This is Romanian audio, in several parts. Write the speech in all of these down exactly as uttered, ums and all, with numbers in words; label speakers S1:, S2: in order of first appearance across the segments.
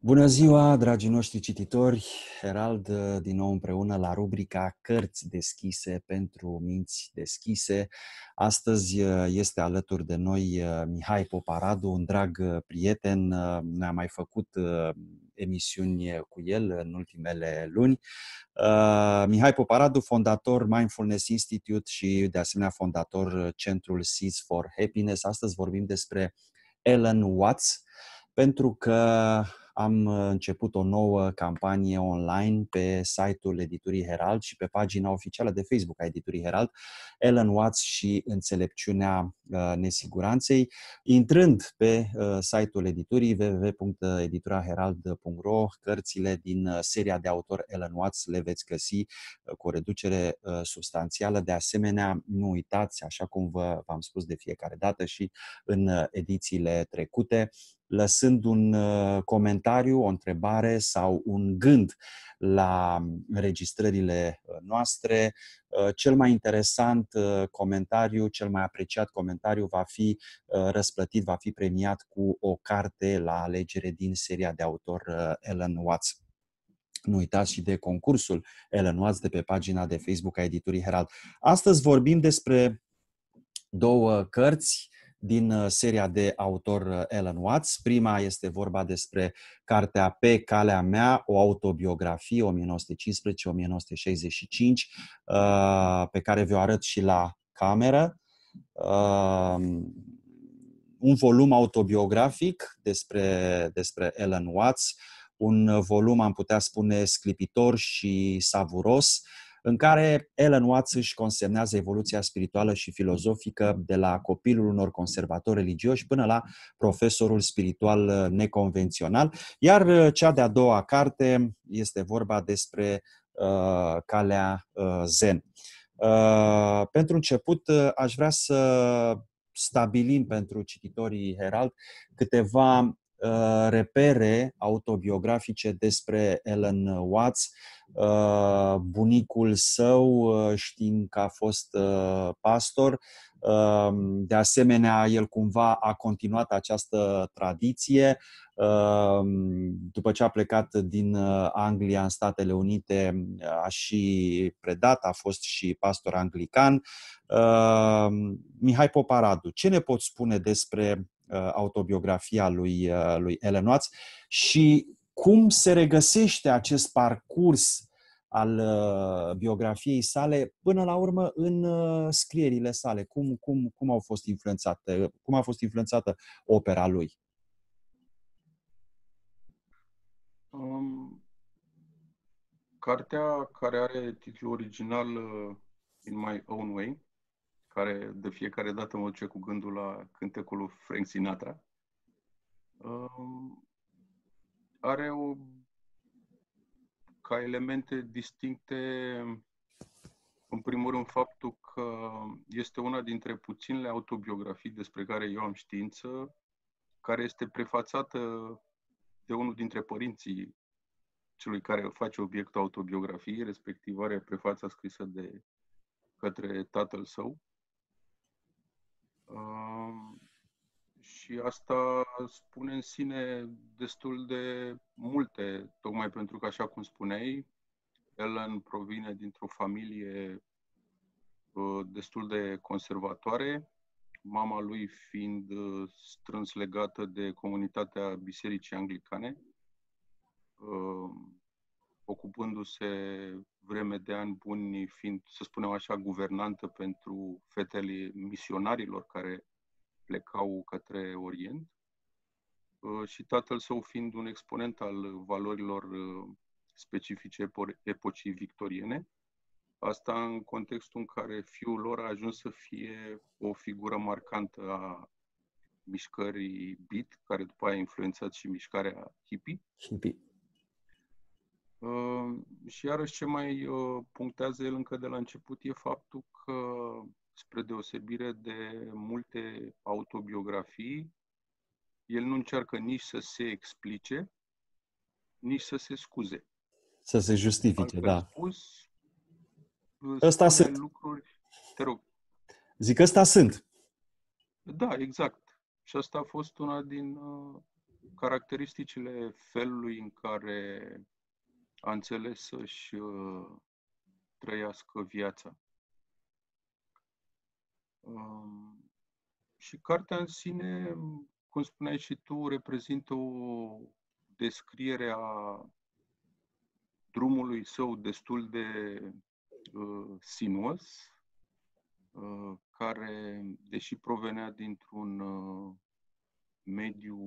S1: Bună ziua, dragii noștri cititori! Herald din nou împreună la rubrica Cărți deschise pentru minți deschise. Astăzi este alături de noi Mihai Poparadu, un drag prieten. Ne-am mai făcut emisiuni cu el în ultimele luni. Mihai Poparadu, fondator Mindfulness Institute și de asemenea fondator Centrul Seeds for Happiness. Astăzi vorbim despre Alan Watts, pentru că am început o nouă campanie online pe site-ul editurii Herald și pe pagina oficială de Facebook a editurii Herald, Alan Watts și înțelepciunea nesiguranței. Intrând pe site-ul editurii w w w punct edituraherald punct r o, cărțile din seria de autor Alan Watts le veți găsi cu o reducere substanțială. De asemenea, nu uitați, așa cum vă, v-am spus de fiecare dată și în edițiile trecute, lăsând un comentariu, o întrebare sau un gând la înregistrările noastre. Cel mai interesant comentariu, cel mai apreciat comentariu va fi răsplătit, va fi premiat cu o carte la alegere din seria de autor Alan Watts. Nu uitați și de concursul Alan Watts de pe pagina de Facebook a editurii Herald. Astăzi vorbim despre două cărți din seria de autor Alan Watts. Prima este vorba despre cartea Pe calea mea, o autobiografie o mie nouă sute cincisprezece - o mie nouă sute șaizeci și cinci, pe care vi-o arăt și la cameră. Un volum autobiografic despre, despre Alan Watts, un volum, am putea spune, sclipitor și savuros, în care Alan Watts își consemnează evoluția spirituală și filozofică de la copilul unor conservatori religioși până la profesorul spiritual neconvențional. Iar cea de-a doua carte este vorba despre uh, calea uh, zen. Uh, pentru început, uh, aș vrea să stabilim pentru cititorii Herald câteva repere autobiografice despre Alan Watts. Bunicul său știm că a fost pastor. De asemenea, el cumva a continuat această tradiție. După ce a plecat din Anglia în Statele Unite, a și predat, a fost și pastor anglican. Mihai Poparadu, ce ne poți spune despre autobiografia lui, lui Alan Watts și cum se regăsește acest parcurs al biografiei sale până la urmă în scrierile sale? Cum, cum, cum au fost influențate, cum a fost influențată opera lui?
S2: Um, cartea, care are titlul original In My Own Way, care de fiecare dată mă duce cu gândul la cântecul lui Frank Sinatra, um, are o, ca elemente distincte, în primul rând, faptul că este una dintre puținele autobiografii despre care eu am știință, care este prefațată de unul dintre părinții celui care face obiectul autobiografiei, respectiv are prefața scrisă de către tatăl său. Uh, și asta spune în sine destul de multe, tocmai pentru că, așa cum spuneai, Alan provine dintr-o familie uh, destul de conservatoare, mama lui fiind uh, strâns legată de comunitatea Bisericii Anglicane, uh, ocupându-se vreme de ani buni, fiind, să spunem așa, guvernantă pentru fetele misionarilor care plecau către Orient, și tatăl său fiind un exponent al valorilor specifice epocii victoriene. Asta în contextul în care fiul lor a ajuns să fie o figură marcantă a mișcării beat, care după aia a influențat și mișcarea hippie.
S1: Hippie.
S2: Uh, și iarăși ce mai uh, punctează el încă de la început e faptul că, spre deosebire de multe autobiografii, el nu încearcă nici să se explice, nici să se scuze.
S1: Să se justifice,
S2: Altfel
S1: da.
S2: spus,
S1: Ăsta
S2: spune
S1: sunt.
S2: lucruri... Te rog.
S1: Zic, ăsta sunt.
S2: Da, exact. Și asta a fost una din uh, caracteristicile felului în care a înțeles să-și uh, trăiască viața. Um, și cartea în sine, cum spuneai și tu, reprezintă o descriere a drumului său destul de uh, sinuos, uh, care, deși provenea dintr-un uh, mediu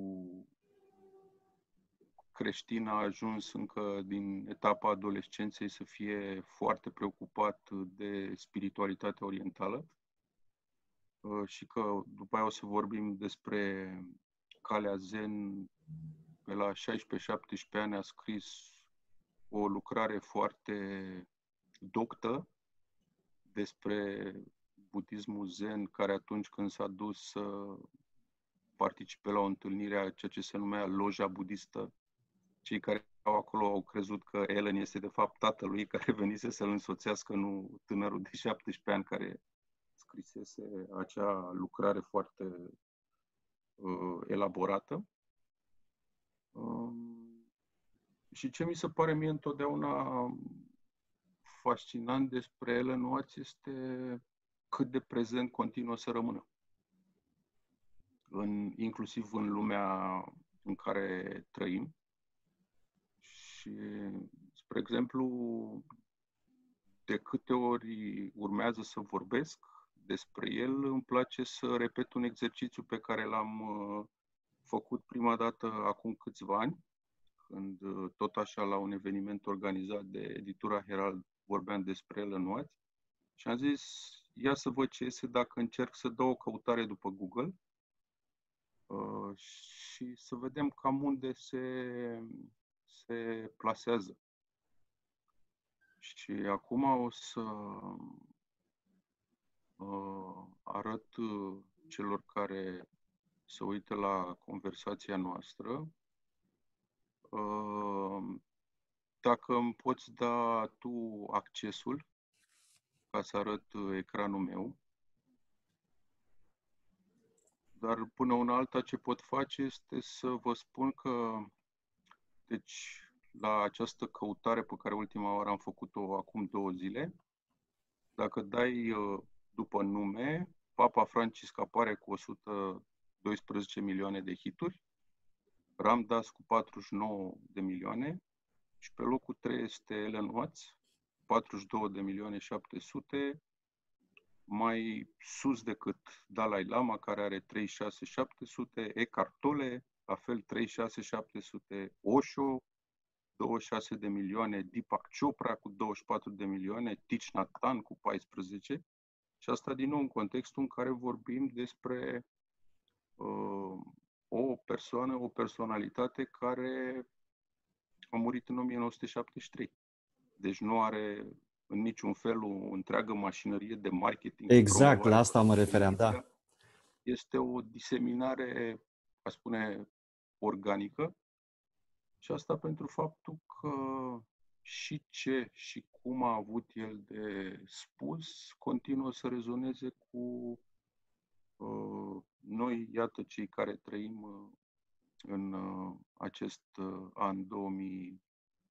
S2: creștin, a ajuns încă din etapa adolescenței să fie foarte preocupat de spiritualitatea orientală uh, și că după aia o să vorbim despre calea zen. Pe la șaisprezece șaptesprezece ani a scris o lucrare foarte doctă despre budismul zen, care atunci când s-a dus să participe la o întâlnire a ceea ce se numea loja budistă, cei care au acolo au crezut că Ellen este de fapt tatălui care venise să-l însoțească, nu tânărul de șaptesprezece ani care scrisese acea lucrare foarte uh, elaborată. Um, și ce mi se pare mie întotdeauna fascinant despre Alan Watts este cât de prezent continuă să rămână. În, inclusiv în lumea în care trăim. Și, spre exemplu, de câte ori urmează să vorbesc despre el, îmi place să repet un exercițiu pe care l-am uh, făcut prima dată acum câțiva ani, când uh, tot așa la un eveniment organizat de editura Herald vorbeam despre Alan Watts și am zis, ia să văd ce iese dacă încerc să dau o căutare după Google uh, și să vedem cam unde se, se plasează. Și acum o să uh, arăt uh, celor care se uită la conversația noastră. Uh, dacă îmi poți da tu accesul ca să arăt uh, ecranul meu. Dar până una alta ce pot face este să vă spun că, deci, la această căutare pe care ultima oară am făcut-o acum două zile, dacă dai uh, după nume, Papa Francisc apare cu o sută doisprezece milioane de hituri, Ram Dass cu patruzeci și nouă de milioane și pe locul trei este Alan Watts, patruzeci și două de milioane șapte sute, mai sus decât Dalai Lama, care are treizeci și șase șapte sute, Eckhart Tolle, la fel treizeci și șase șapte sute, Osho, douăzeci și șase de milioane, Deepak Chopra cu douăzeci și patru de milioane, Thich Nhat Hanh cu paisprezece. Și asta din nou în contextul în care vorbim despre uh, o persoană, o personalitate care a murit în o mie nouă sute șaptezeci și trei. Deci nu are în niciun fel o întreagă mașinărie de marketing.
S1: Exact, la asta mă refeream, da.
S2: Este o diseminare, a spune, organică și asta pentru faptul că și ce și cum a avut el de spus continuă să rezoneze cu uh, noi, iată, cei care trăim uh, în uh, acest uh, an două mii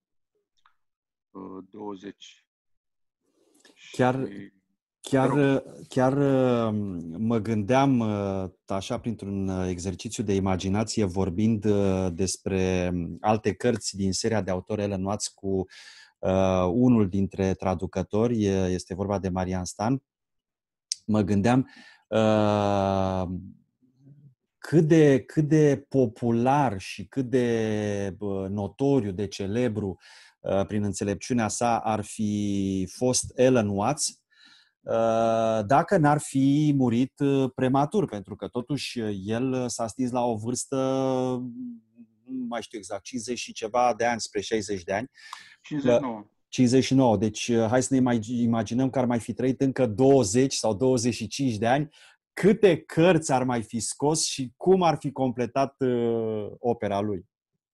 S2: douăzeci.
S1: Chiar,
S2: și...
S1: chiar, chiar mă gândeam așa printr-un exercițiu de imaginație vorbind despre alte cărți din seria de autori Alan Watts cu uh, unul dintre traducători, este vorba de Marian Stan. Mă gândeam uh, cât de, cât de popular și cât de uh, notoriu, de celebru prin înțelepciunea sa ar fi fost Alan Watts dacă n-ar fi murit prematur, pentru că totuși el s-a stins la o vârstă, nu mai știu exact, cincizeci și ceva de ani, spre șaizeci de ani.
S2: cincizeci și nouă.
S1: cincizeci și nouă. Deci hai să ne imaginăm că ar mai fi trăit încă douăzeci sau douăzeci și cinci de ani. Câte cărți ar mai fi scos și cum ar fi completat uh, opera lui?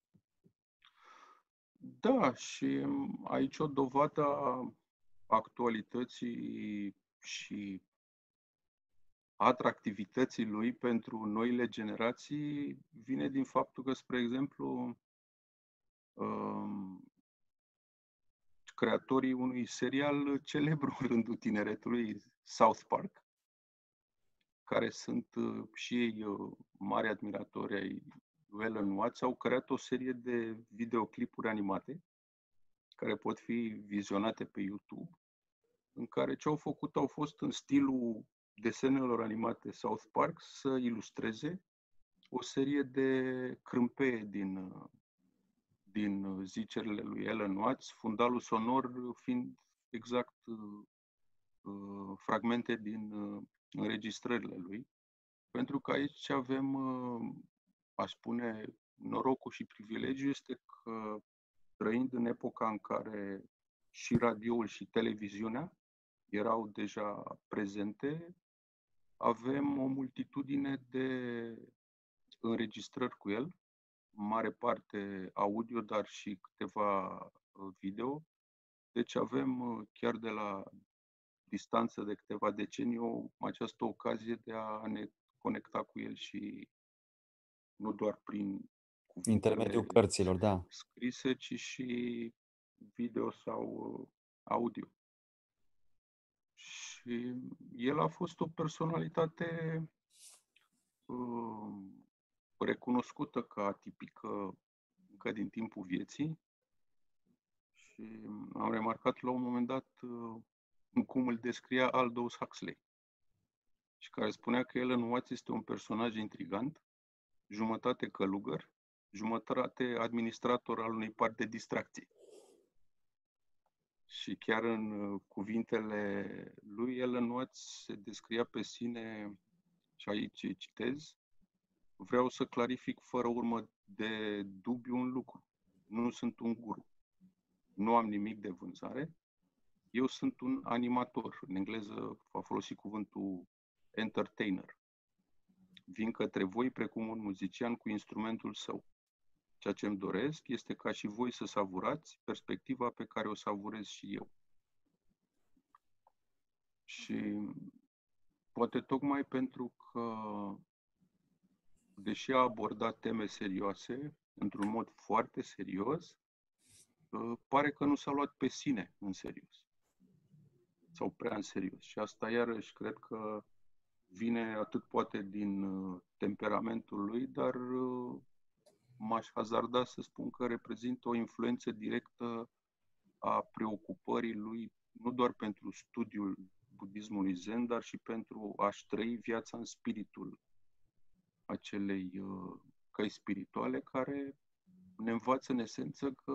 S2: Da, și aici o dovadă a actualității și atractivității lui pentru noile generații vine din faptul că, spre exemplu, creatorii unui serial celebru în rândul tineretului, South Park, care sunt și ei mari admiratori ai lui Alan Watts, au creat o serie de videoclipuri animate care pot fi vizionate pe YouTube, în care ce au făcut au fost în stilul desenelor animate South Park să ilustreze o serie de crâmpeie din, din zicerile lui Alan Watts, fundalul sonor fiind exact uh, fragmente din uh, înregistrările lui. Pentru că aici avem, uh, aș spune, norocul și privilegiul este că, trăind în epoca în care și radioul și televiziunea erau deja prezente, avem o multitudine de înregistrări cu el, în mare parte audio, dar și câteva video. Deci avem, chiar de la distanță de câteva decenii, această ocazie de a ne conecta cu el și nu doar prin
S1: intermediul cărților, da,
S2: scrise, ci și video sau audio. Și el a fost o personalitate uh, recunoscută ca atipică încă din timpul vieții și am remarcat la un moment dat uh, cum îl descria Aldous Huxley, și care spunea că Alan Watts este un personaj intrigant, jumătate călugăr, jumătate administrator al unui parc de distracții. Și chiar în cuvintele lui, Alan Watts se descria pe sine, și aici citez: vreau să clarific fără urmă de dubiu un lucru. Nu sunt un guru. Nu am nimic de vânzare. Eu sunt un animator. În engleză a folosit cuvântul entertainer. Vin către voi precum un muzician cu instrumentul său. Ceea ce îmi doresc este ca și voi să savurați perspectiva pe care o savurez și eu. Și poate tocmai pentru că, deși a abordat teme serioase, într-un mod foarte serios, pare că nu s-a luat pe sine în serios. Sau prea în serios. Și asta iarăși cred că vine atât poate din temperamentul lui, dar m-aș hazarda să spun că reprezintă o influență directă a preocupării lui, nu doar pentru studiul budismului zen, dar și pentru a-și trăi viața în spiritul acelei uh, căi spirituale, care ne învață în esență că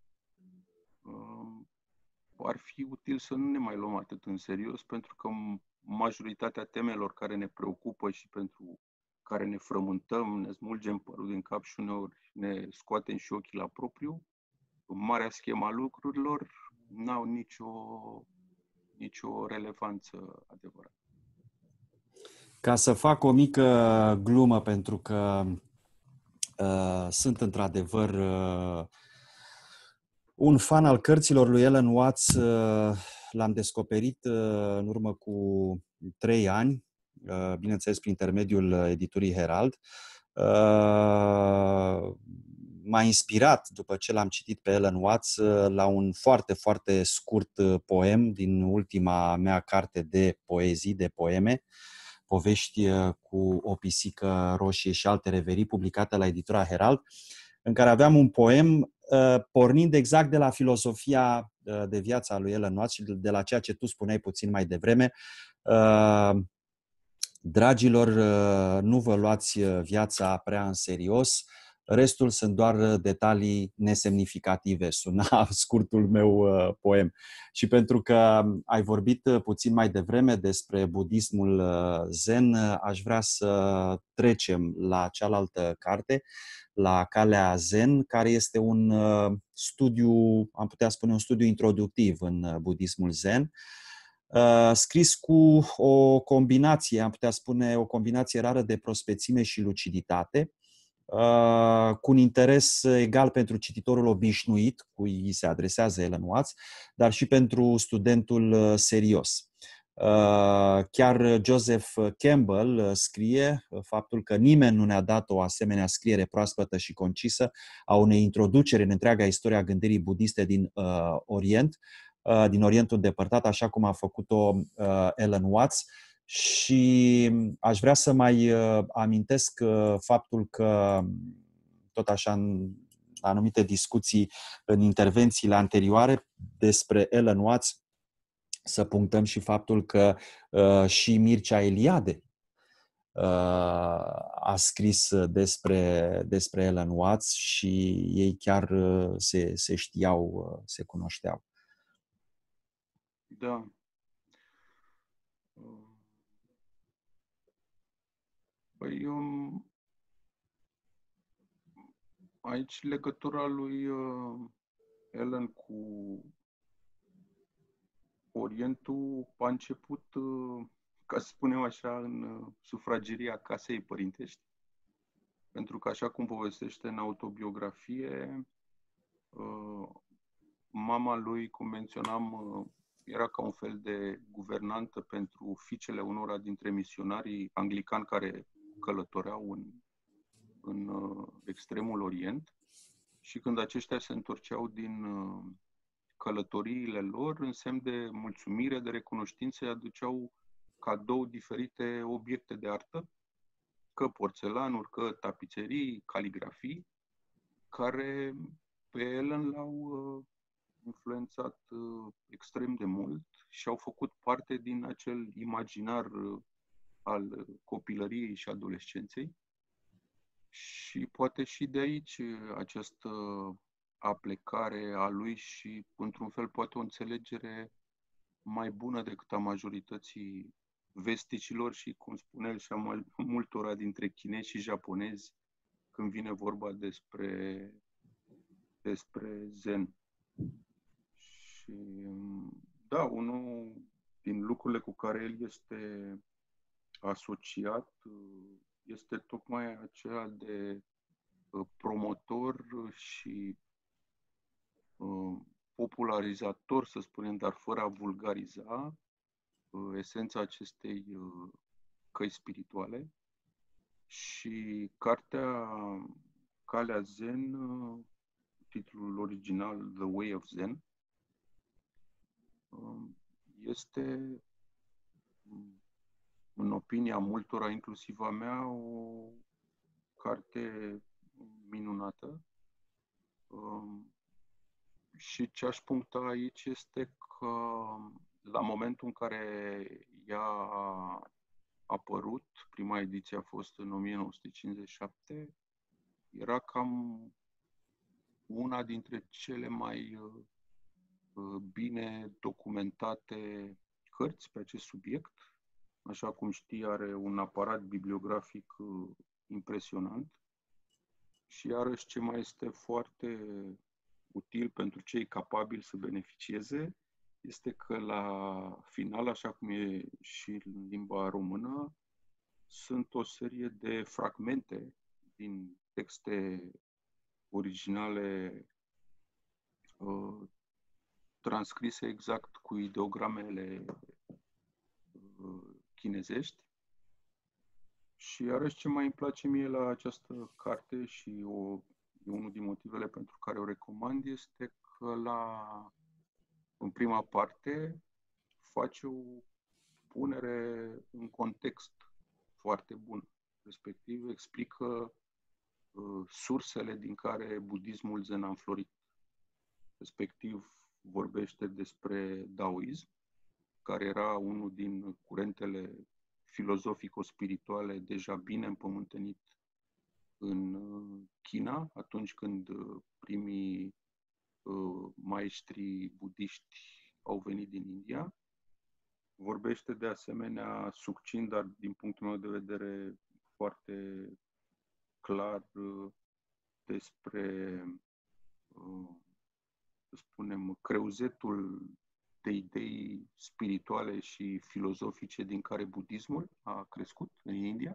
S2: uh, ar fi util să nu ne mai luăm atât în serios, pentru că majoritatea temelor care ne preocupă și pentru care ne frământăm, ne smulgem părul din cap și uneori ne scoatem și ochii la propriu, în marea schema lucrurilor, n-au nicio, nicio relevanță adevărată.
S1: Ca să fac o mică glumă, pentru că uh, sunt într-adevăr uh, un fan al cărților lui Alan Watts, uh, l-am descoperit uh, în urmă cu trei ani, uh, bineînțeles prin intermediul editurii Herald. Uh, m-a inspirat, după ce l-am citit pe Alan Watts, uh, la un foarte, foarte scurt uh, poem din ultima mea carte de poezii, de poeme, Povești cu o pisică roșie și alte reverii, publicată la editura Herald, în care aveam un poem uh, pornind exact de la filozofia uh, de viață a lui Alan Watts și de la ceea ce tu spuneai puțin mai devreme. Uh, Dragilor, uh, nu vă luați viața prea în serios, restul sunt doar detalii nesemnificative, suna scurtul meu uh, poem. Și pentru că ai vorbit puțin mai devreme despre budismul uh, zen, aș vrea să trecem la cealaltă carte, la Calea Zen, care este un uh, studiu, am putea spune un studiu introductiv în budismul zen, Uh, scris cu o combinație, am putea spune o combinație rară de prospețime și luciditate, uh, cu un interes egal pentru cititorul obișnuit, cui se adresează Alan Watts, dar și pentru studentul serios. Chiar Joseph Campbell scrie faptul că nimeni nu ne-a dat o asemenea scriere proaspătă și concisă a unei introduceri în întreaga istoria gândirii budiste din uh, Orient, uh, din Orientul îndepărtat, așa cum a făcut-o uh, Alan Watts. Și aș vrea să mai uh, amintesc uh, faptul că, tot așa în anumite discuții în intervențiile anterioare despre Alan Watts, să punctăm și faptul că uh, și Mircea Eliade uh, a scris despre, despre Alan Watts și ei chiar uh, se, se știau, uh, se cunoșteau.
S2: Da. Păi, um, aici legătura lui uh, Alan cu Orientul a început, uh, ca să spunem așa, în uh, sufrageria casei părintești. Pentru că, așa cum povestește în autobiografie, uh, mama lui, cum menționam, uh, era ca un fel de guvernantă pentru fiicele unora dintre misionarii anglicani care călătoreau în, în uh, extremul Orient. Și când aceștia se întorceau din uh, călătoriile lor, în semn de mulțumire, de recunoștință, îi aduceau cadou diferite obiecte de artă, că porțelanuri, că tapiserii, caligrafii, care pe Ellen l-au uh, influențat uh, extrem de mult și au făcut parte din acel imaginar uh, al copilăriei și adolescenței. Și poate și de aici uh, această aplecare a lui și, într-un fel, poate o înțelegere mai bună decât a majorității vesticilor și, cum spune el, și a multora dintre chinezi și japonezi când vine vorba despre, despre Zen. Și, da, unul din lucrurile cu care el este asociat este tocmai acela de promotor și popularizator, să spunem, dar fără a vulgariza, esența acestei căi spirituale. Și cartea Calea Zen, titlul original The Way of Zen, este, în opinia multora, inclusiv a mea, o carte minunată. Și ce aș puncta aici este că la momentul în care ea a apărut, prima ediție a fost în o mie nouă sute cincizeci și șapte, era cam una dintre cele mai bine documentate cărți pe acest subiect. Așa cum știi, are un aparat bibliografic impresionant. Și iarăși ce mai este foarte util pentru cei capabili să beneficieze este că la final, așa cum e și în limba română, sunt o serie de fragmente din texte originale uh, transcrise exact cu ideogramele uh, chinezești. Și iarăși ce mai îmi place mie la această carte și o, e unul din motivele pentru care o recomand este că la, în prima parte face o punere în context foarte bun. Respectiv explică uh, sursele din care budismul Zen a înflorit. Respectiv vorbește despre daoism, care era unul din curentele filozofico-spirituale deja bine împământenit în China, atunci când primii uh, maestri budiști au venit din India. Vorbește de asemenea succint, dar din punctul meu de vedere foarte clar, uh, despre, uh, să spunem, creuzetul de idei spirituale și filozofice din care budismul a crescut în India.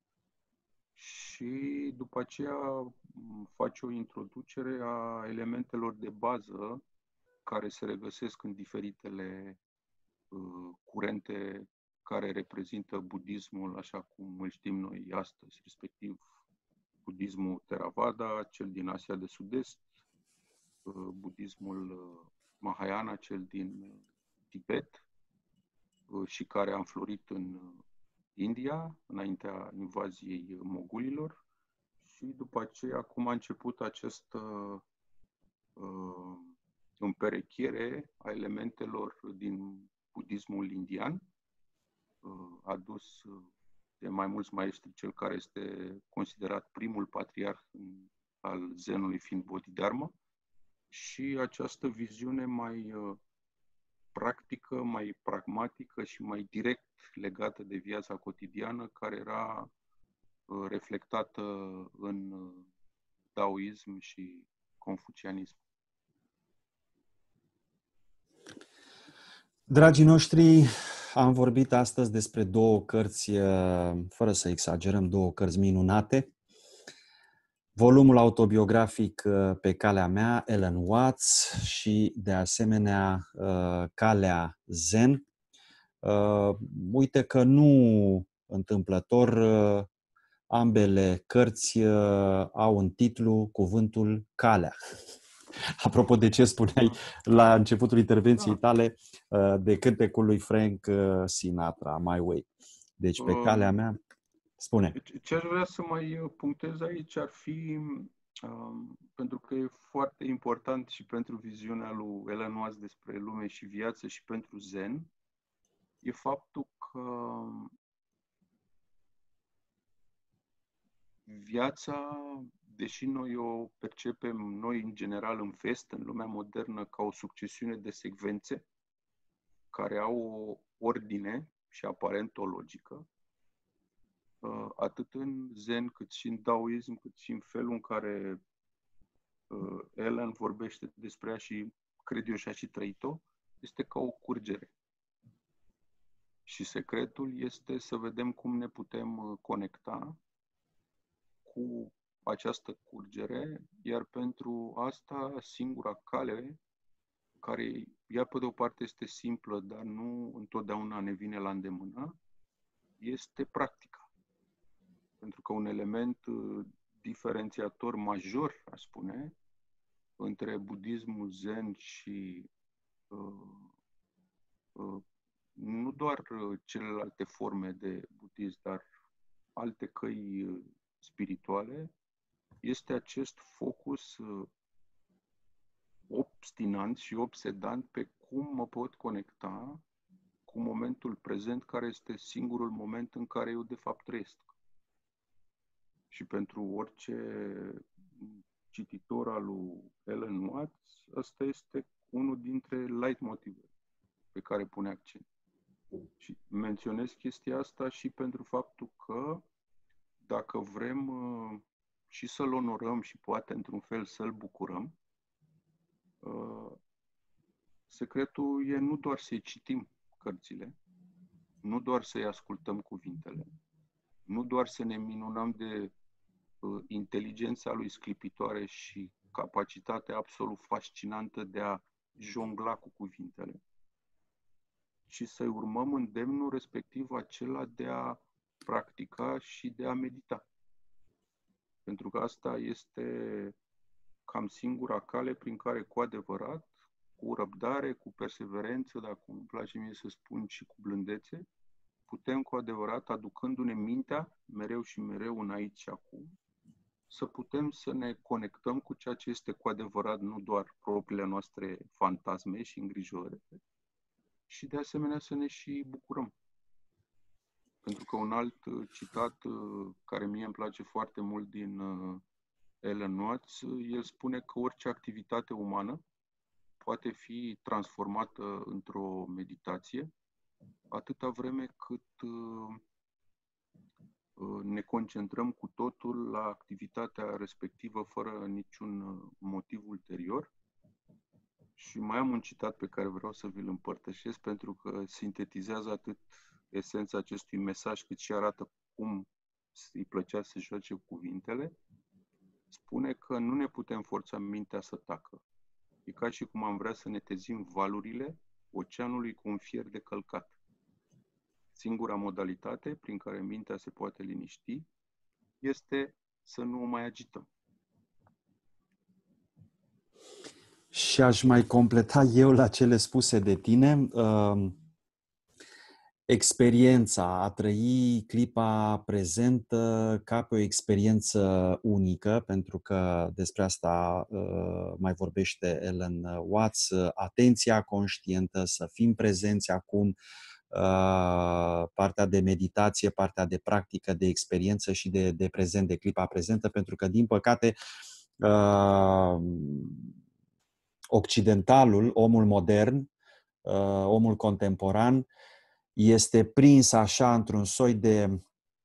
S2: Și după aceea face o introducere a elementelor de bază care se regăsesc în diferitele curente care reprezintă budismul așa cum îl știm noi astăzi, respectiv budismul Theravada, cel din Asia de Sud-Est, budismul Mahayana, cel din Tibet și care a înflorit în India, înaintea invaziei mogulilor, și după aceea cum a început această uh, împerechiere a elementelor din budismul indian, uh, adus de mai mulți maestri, cel care este considerat primul patriarh al zenului fiind Bodhidharma, și această viziune mai uh, practică, mai pragmatică și mai direct legată de viața cotidiană, care era uh, reflectată în uh, daoism și confucianism.
S1: Dragii noștri, am vorbit astăzi despre două cărți, fără să exagerăm, două cărți minunate. Volumul autobiografic Pe calea mea, Alan Watts, și de asemenea Calea Zen. Uite că nu întâmplător ambele cărți au în titlu cuvântul calea. Apropo de ce spuneai la începutul intervenției tale de cântecul lui Frank Sinatra, My Way. Deci pe calea mea, spune.
S2: Ce aș vrea să mai punctez aici ar fi, um, pentru că e foarte important și pentru viziunea lui Alan Watts despre lume și viață și pentru Zen, e faptul că viața, deși noi o percepem noi în general în vest, în lumea modernă, ca o succesiune de secvențe care au o ordine și aparent o logică, atât în Zen, cât și în Daoism, cât și în felul în care Alan vorbește despre ea și cred eu și-a și trăit-o, este ca o curgere. Și secretul este să vedem cum ne putem conecta cu această curgere, iar pentru asta singura cale, care ea pe de o parte este simplă, dar nu întotdeauna ne vine la îndemână, este practica. Pentru că un element diferențiator major, aș spune, între budismul Zen și uh, uh, nu doar celelalte forme de budism, dar alte căi spirituale, este acest focus obstinant și obsedant pe cum mă pot conecta cu momentul prezent, care este singurul moment în care eu de fapt trăiesc. Și pentru orice cititor al lui Alan Watts, ăsta este unul dintre leitmotive pe care pune accent. Și menționez chestia asta și pentru faptul că dacă vrem uh, și să-l onorăm și poate într-un fel să-l bucurăm, uh, secretul e nu doar să-i citim cărțile, nu doar să-i ascultăm cuvintele, nu doar să ne minunăm de uh, inteligența lui sclipitoare și capacitatea absolut fascinantă de a jongla cu cuvintele, ci să-i urmăm îndemnul respectiv acela de a practica și de a medita. Pentru că asta este cam singura cale prin care cu adevărat, cu răbdare, cu perseverență, dacă îmi place mie să spun, și cu blândețe, putem cu adevărat, aducându-ne mintea mereu și mereu în aici și acum, să putem să ne conectăm cu ceea ce este cu adevărat, nu doar propriile noastre fantasme și îngrijorări, și de asemenea să ne și bucurăm. Pentru că un alt citat care mie îmi place foarte mult din Alan Watts, el spune că orice activitate umană poate fi transformată într-o meditație atâta vreme cât ne concentrăm cu totul la activitatea respectivă fără niciun motiv ulterior. Și mai am un citat pe care vreau să vi-l împărtășesc pentru că sintetizează atât esența acestui mesaj cât și arată cum îi plăcea să joace cuvintele. Spune că nu ne putem forța mintea să tacă. E ca și cum am vrea să netezim valurile oceanului cu un fier de călcat. Singura modalitate prin care mintea se poate liniști este să nu o mai agităm.
S1: Și aș mai completa eu la cele spuse de tine. Experiența, a trăi clipa prezentă ca pe o experiență unică, pentru că despre asta mai vorbește Alan Watts, atenția conștientă, să fim prezenți acum, partea de meditație, partea de practică, de experiență și de, de prezent, de clipa prezentă, pentru că, din păcate, occidentalul, omul modern, omul contemporan, este prins așa într-un soi de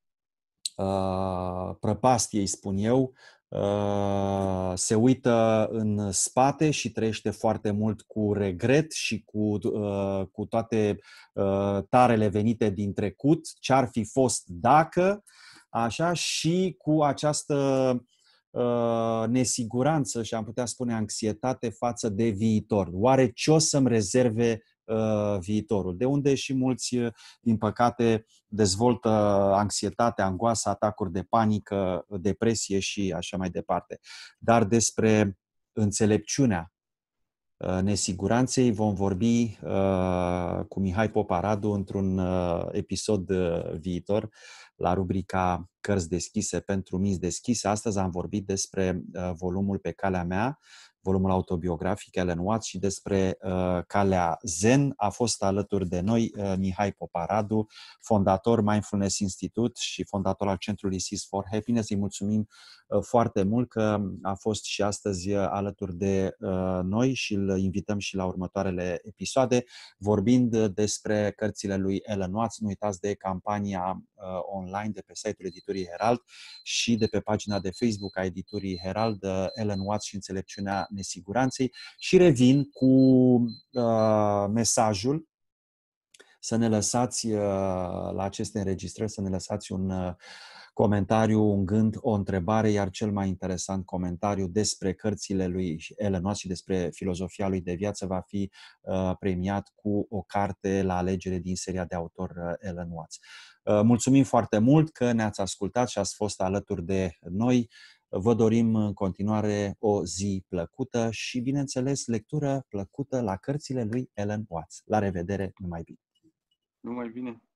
S1: uh, prăpastie, îi spun eu, uh, se uită în spate și trăiește foarte mult cu regret și cu, uh, cu toate uh, tarele venite din trecut, ce-ar fi fost dacă, așa, și cu această uh, nesiguranță și am putea spune anxietate față de viitor. Oare ce o să-mi rezerve viitorul, de unde și mulți, din păcate, dezvoltă anxietate, angoasă, atacuri de panică, depresie și așa mai departe. Dar despre înțelepciunea nesiguranței vom vorbi cu Mihai Popa Radu într-un episod viitor la rubrica Cărți deschise pentru minți deschise. Astăzi am vorbit despre volumul Pe calea mea, volumul autobiografic Alan Watts, și despre uh, calea Zen. A fost alături de noi uh, Mihai Popa Radu, fondator Mindfulness Institute și fondator al Centrului Seeds for Happiness. Îi mulțumim uh, foarte mult că a fost și astăzi uh, alături de uh, noi și îl invităm și la următoarele episoade, vorbind despre cărțile lui Alan Watts. Nu uitați de campania uh, online de pe site-ul editurii Herald și de pe pagina de Facebook a editurii Herald, uh, Alan Watts și înțelepciunea nesiguranței, și revin cu uh, mesajul să ne lăsați uh, la aceste înregistrări, să ne lăsați un uh, comentariu, un gând, o întrebare, iar cel mai interesant comentariu despre cărțile lui Alan Watts și despre filozofia lui de viață va fi uh, premiat cu o carte la alegere din seria de autor uh, Alan Watts. Uh, mulțumim foarte mult că ne-ați ascultat și ați fost alături de noi. Vă dorim în continuare o zi plăcută și, bineînțeles, lectură plăcută la cărțile lui Alan Watts. La revedere, numai bine!
S2: Numai bine!